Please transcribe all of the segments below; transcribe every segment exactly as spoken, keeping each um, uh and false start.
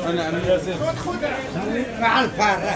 انا مع الفار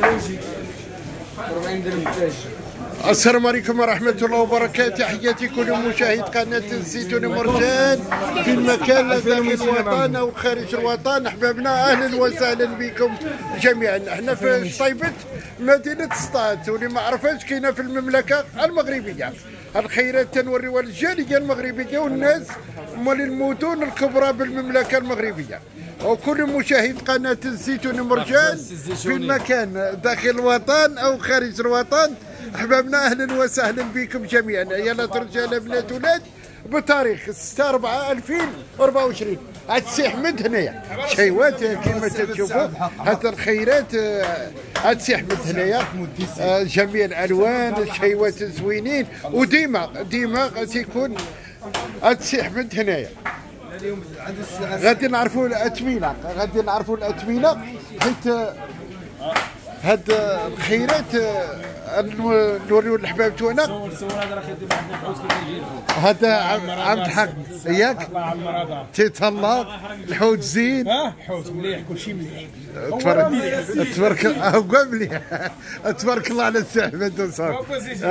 أربعين درهم كاش. السلام عليكم ورحمة الله وبركاته، تحياتي كل مشاهد قناة الزيتون مرجان في المكان داخل الوطن أو خارج الوطن. أحبابنا أهلا وسهلا بكم جميعا. احنا في شطيبة مدينة سطات، واللي ما عرفاش كاينة في المملكة المغربية. الخيرات تنوريوها للجالية المغربية والناس مال المدن الكبرى بالمملكة المغربية، وكل مشاهد قناة الزيتون مرجان في المكان داخل الوطن أو خارج الوطن. أحبابنا أهلا وسهلا بكم جميعا. يلا رجال بنات ولاد، بتاريخ ستة أربعة ألفين وأربعة وعشرين عاد سي أحمد هنايا شيوات كما تشوفوا. هذا الخيرات عاد سي أحمد هنايا، جميع الألوان، شيوات زوينين، وديما ديما تيكون عاد سي أحمد هنايا. غادي نعرفوا الأثمنة، غادي نعرفوا الأثمنة حيت هاد الخيرات نوريو الحباب تاعنا. صور صور هذا راه خدي واحد الحوت كيجي هذا عم الحق ياك تيتهلا الحوت زين. اه حوت مليح كلشي مليح تبارك تبارك الله مليح. تبارك الله على السي احمد وصافي.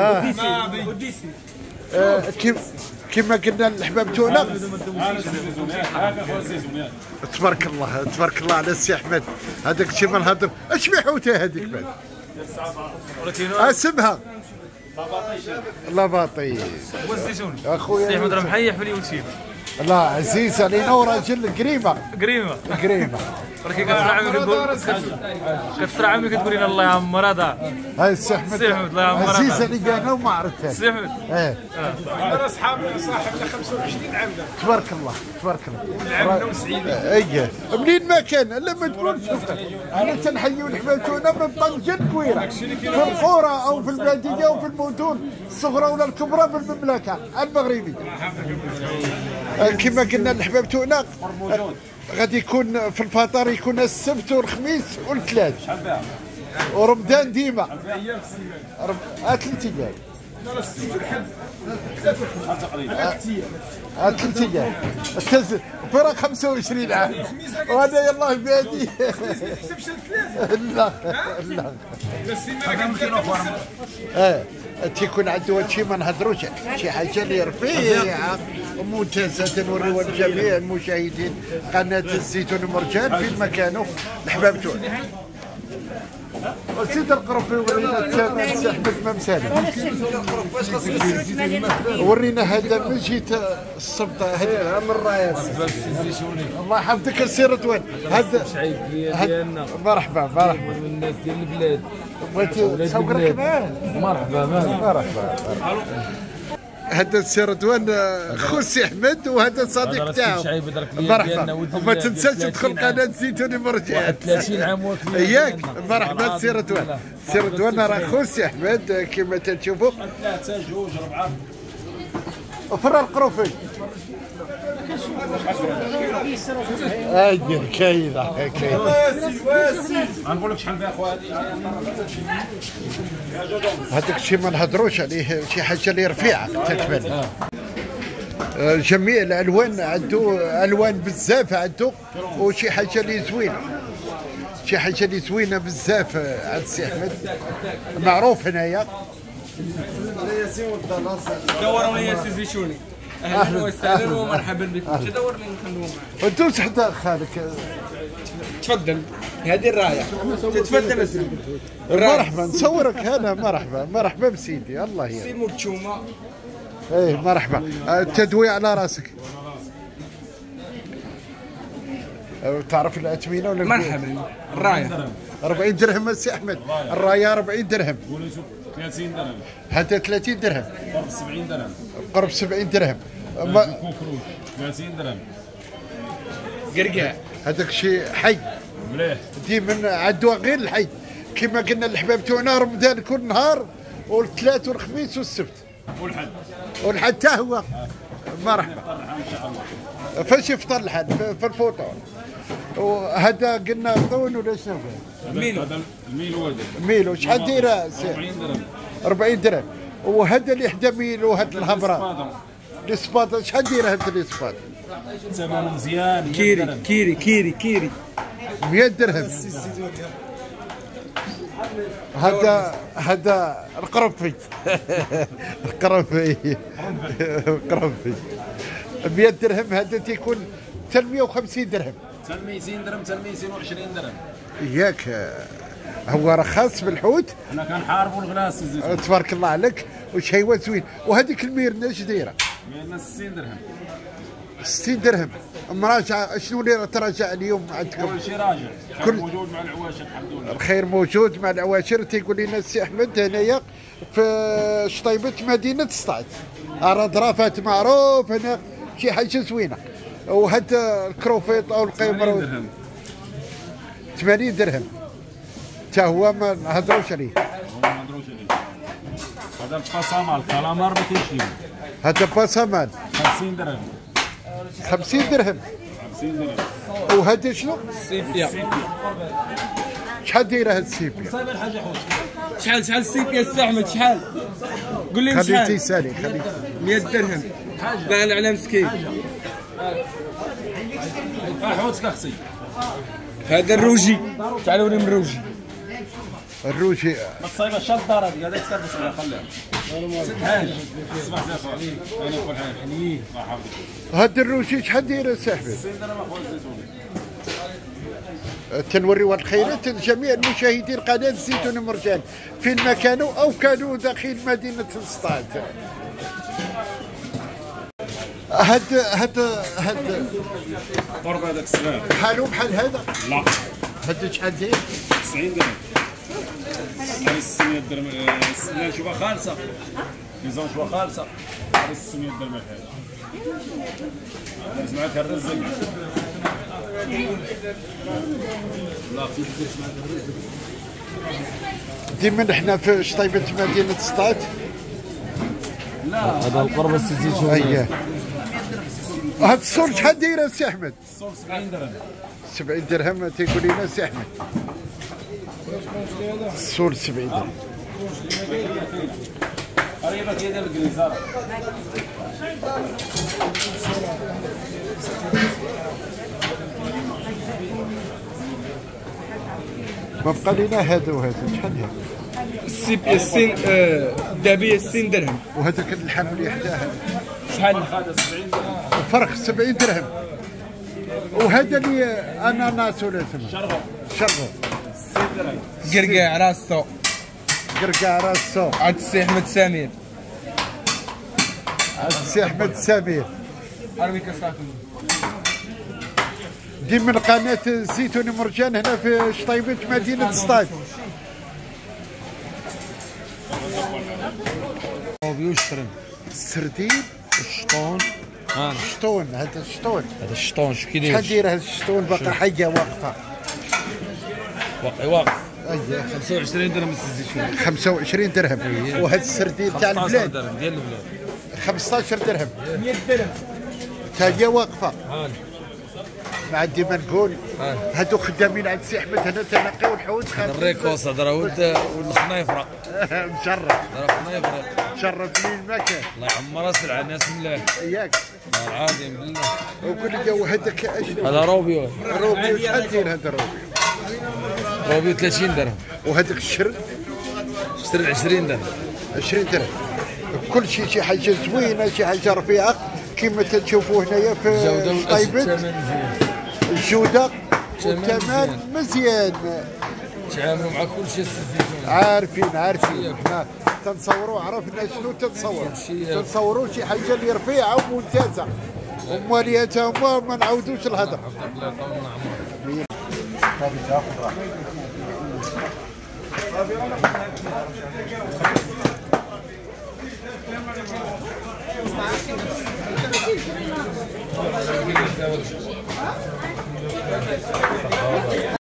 كيف كما قلنا الحباب تاعنا. تبارك الله تبارك الله على السي احمد. هذاك الشيء ما نهضر. اش بحوته هذيك بعد؟ اسمها لاباطي. هو الزيتون اخويا السي احمد راه محيح في اليوتيوب. لا عزيز علينا وراجل قريبه قريمه قريبه. ولكن كتسرع عمي كتقول كتسرع عمي كتقول لنا الله يعمر هذا هاي السي احمد. السي احمد الله يعمر عزيز عليك انا وما عرفتها. السي احمد ايه انا اصحاب صاحبنا خمسة وعشرين عام تبارك الله تبارك الله. عامنا وسعيدين. ايه منين ما كان لما تقول شوف احنا تنحيوا الحباب تاعنا من طنجه كويره في القرى او في الباديه او في المدن الصغرى ولا الكبرى بالمملكه المغربيه. كما قلنا الحباب تاعنا غادي يكون في الفطار، يكون السبت والخميس والثلاث، ورمضان ديما ثلاث ايام. ثلاث ايام فرق خمسة وعشرين عام وهذا يلاه بادي. لا لا اه تيكون عنده هادشي ما نهضروش، شي حاجه اللي رفيعه ممتازه تنوريوها لجميع المشاهدين قناه الزيتون مرجان في مكانه الحباب تاعنا. سيدي القرب ورينا الثمن سي احمد ممسالي. ورينا هذا من جهه السبطه هذه من الرايس. الله يحفظك السي رضوان. هذا ديالنا مرحبا مرحبا من الناس ديال البلاد. بغيتي تصورك معاه؟ مرحبا مرحبا. هذا السي رضوان خو السي احمد، وهذا صديق تاعو. مرحبا. وما تنساش تدخل قناه زيتون مرجان. ثلاثين عام وكيل ياك. مرحبا السي رضوان. السي رضوان راه خو السي احمد كما تشوفوا. ثلاثة جوج أربعة وفرا القروفي. اجل كاينه كاينه. غنقول لك شحال فيها خويا هذاك الشيء ما نهضروش عليه، شي حاجه اللي رفيعه تتبان. جميع الالوان عنده، الوان بزاف عنده، وشي حاجه اللي زوينه، شي حاجه اللي زوينه بزاف عند السي احمد معروف هنايا. دوروا لي يا سي زيتوني. اهلا وسهلا ومرحبا بكم. تدور لي نخلوهم معك. وانتم حدا خالك. تفضل هذه الرايه. تتفضل اسمع. مرحبا نصورك انا. مرحبا مرحبا بسيدي. الله يهديك. سي مرتشومه. ايه مرحبا. التدوية على راسك. تعرف الاثمنه ولا؟ مرحبا. الرايه أربعين درهم السي احمد. الرايه أربعين درهم. ثلاثين درهم. هذا ثلاثين درهم. قرب سبعين درهم. قرب سبعين درهم. كوكروش ثلاثين درهم. قرقاع هذاك شي حي مليح. ديما عنده غير الحي. كما قلنا الحباب تاعنا رمضان كل نهار، والثلاث والخميس والسبت والحد والحد حتى هو. مرحبا. فاش يفطر الحد؟ في الفطور. وهذا قلنا طون ولا شنو؟ ميلو. هذا الميلو هذا ميلو شحال دايره؟ أربعين درهم. أربعين درهم. وهذا اللي حدا ميلو هاد الهبره الاسباط شحال دايره هاد الاسباط؟ ثمنه مزيان. كيري كيري كيري كيري مية درهم. هذا هذا القرنفي. القرنفي القرنفي مية درهم. هذا تيكون حتى مية وخمسين درهم، حتى ميتين درهم، حتى ميتين وعشرين درهم. ياك هو رخاص بالحوت. حنا كنحاربوا الغلاس الزيتون. تبارك الله عليك، وشهيوه زوين. وهذيك الميرنا اش دايره؟ ميرنا ستين درهم. ستين درهم. مراجعه شنو اللي تراجع اليوم عندكم؟ كل شيء راجع، كل- كل موجود مع العواشر الحمد لله. الخير موجود مع العواشر. تيقول لنا السي احمد هنايا في شطيبه مدينه سطات، اراد رافات معروف هنا، شي حاجه زوينه. وهذا الكروفيط او ثمانين القيمر درهم. ثمانين درهم، حتى هو ما نهضروش عليه. هو ما ندروش عليه. هذا الباساما الكالامار ما كاينش. هذا باسامان خمسين درهم. خمسين درهم. خمسين درهم. وهذا شنو؟ سيبيا. شحال دايره هاد السيبيا؟ شحال شحال السيبيا السي احمد شحال؟ قول لي خليتي شحال؟ سالي خليتي. مية درهم. لا لا على مسكين. حوتك اختي. هذا الروجي. تعالوا لي من الروجي. الروجي ما تصايبها شاد الدار هذيك، هذاك تكرفس عليها خليها. سد حاج. اسمع زي اخويا. انا نقول حاجه. الله يحفظك. هاد الروجي شحال دايره ساحبي؟ ستين درهم اخويا الزيتون. تنوريو الخيرات لجميع المشاهدين قناه الزيتون مرجان فين ما كانوا او كانوا داخل مدينه سطات. هاد هاد هاد قرب هذاك السلام. حالو بحال هذا. لا. هاد شحال داير؟ تسعين درهم. هذه ستمية درهم. لا نشوفها خالصه. ميزان شوفها خالصه. هذه ستمية درهم الحاج. درت معاك الرزق. لا تدير معاك الرزق. ديما حنا في شطيبه مدينه سطات. هذا القرب الزيتون. اييه. هاد الصور شحال دايره سي احمد؟ الصور سبعين درهم. سبعين درهم تيقول لنا سي احمد. الصور سبعين درهم. قريبه كي ديال الكريزار. ما بقى لنا هذا وهذا شحال هذا؟ السيبيا السين الذهبيه ستين درهم. وهذاك اللحم اللي حداها شحال؟ هذا سبعين درهم. الفرق سبعين درهم. وهذا اللي اناناس ولا ثمن شرغو. شرغو ستين درهم. قرقاع راسو. قرقاع راسو عند السي احمد سمير. السي احمد سمير. عربي كساكن. دي من قناه الزيتون مرجان هنا في شطيبه مدينه سطات. ويشترم السردين الشطون. ها الشطون. هذا الشطون هذا الشطون شو كي شحال داير؟ داير هذا الشطون؟ باقي حيه واقفه. واقي واقف. اييه خمسة وعشرين درهم الزيتون. خمسة وعشرين درهم. وهذا السردين تاع خمسطاش البلاد درهم ديال البلاد. خمسطاش درهم. مية درهم. تا هي واقفه. هاني مع ديما نقول هاني. هادو خدامين عند سي احمد هنا تنقيو الحوت هذا خالص. الريكوس هذا راه ولد ولد الخنيفره. مشرف هذا راه خنيفره. مشرف لي المكان الله يعمر اسرع الناس ملاح. ياك. والله العظيم بالله. وقول لي وهذاك اشنو؟ هذا روبيو. روبيو شحال داير هذا روبيو؟ روبيو ثلاثين درهم. وهذاك الشرد اشتري عشرين درهم. عشرين درهم. كل شيء شي حاجه زوينه، شي حاجه رفيعه كما تشوفوا هنايا في شطيبه. الجوده والثمن مزيان. تعاملوا مع كل شيء الزيتون. عارفين عارفين حنا تنصوروا، عرفنا شنو تنصوروا. تنصوروا شي حاجه اللي رفيعه وممتازه وماليتها هما ما نعاودوش الهضره. الله يطولنا عمرك.